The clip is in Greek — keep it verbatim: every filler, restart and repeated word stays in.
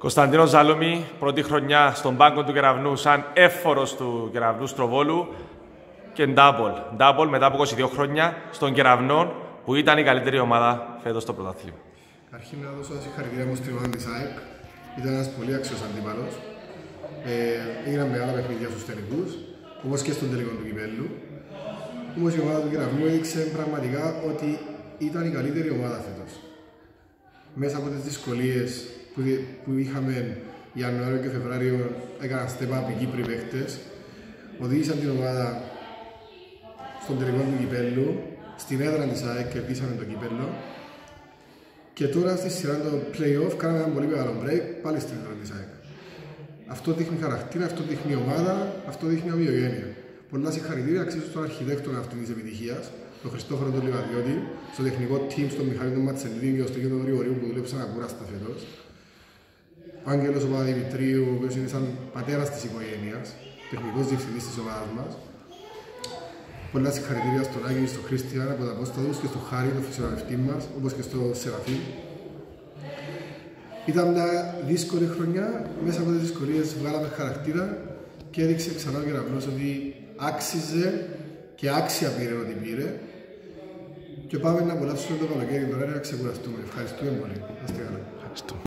Κωνσταντίνος Ζάλωμη, πρώτη χρονιά στον πάγκο του Κεραυνού σαν εύφορος του Κεραυνού Στροβόλου και ντάμπολ. Ντάμπολ μετά από είκοσι δύο χρόνια στον Κεραυνό που ήταν η καλύτερη ομάδα φέτος στο πρωτάθλημα. Αρχήν να δώσω τα συγχαρητήρια μου στην ομάδα της ΑΕΚ. Ήταν ένας πολύ αξιός αντίπαλος. Ε, έγιναν μεγάλα παιχνίδια στους τελικούς, όπως και στον τελικό του κυπέλλου. Όμως η ομάδα του Κεραυνού έδειξε πραγματικά ότι ήταν η καλύτερη ομάδα φέτος. Μέσα από τις δυσκολίες που, που είχαμε Ιανουάριο και Φεβράριο, έκαναν step up οι Κύπροι παίκτες, οδήγησαν την ομάδα στον τελικό του κυπέλλου, στην έδρα της ΑΕΚ κερδίσαμε το κυπέλλο. Και τώρα στη σειρά το play-off κάναμε ένα πολύ μεγάλο break πάλι στην έδρα της ΑΕΚ. Αυτό δείχνει χαρακτήρα, αυτό δείχνει ομάδα, αυτό δείχνει ομοιογένεια. Πολλά συγχαρητήρια αξίζουν στον αρχιτέκτονα αυτής της επιτυχίας, τον Χριστόφορο τον Λιβαδιώτη, στο τεχνικό team, στον Μιχάλη τον Ματσελίδη και στον Γιώργο Γρηγορίου που δουλέψαν ακούραστα φέτος. Ο Άγγελος ο Παπαδημητρίου, ο οποίος είναι σαν πατέρας της οικογένειας, τεχνικός διευθυντής της ομάδας μας. Πολλά συγχαρητήρια στον Άγγελο, στον Χριστιαν από τα Απόστατους και στον Χάρη, τον φυσιογραφητή μας, όπως και στο Σεραφή. Ήταν μια δύσκολη χρονιά, μέσα από τις δυσκολίες βγάλαμε χαρακτήρα και έδειξε ξανά ο Κεραυνός ότι άξιζε και άξια πήρε ό,τι πήρε. Και πάμε να απολαύσουμε το καλοκαίρι τώρα να ξεκουραστούμε. Ευχαριστούμε πολύ.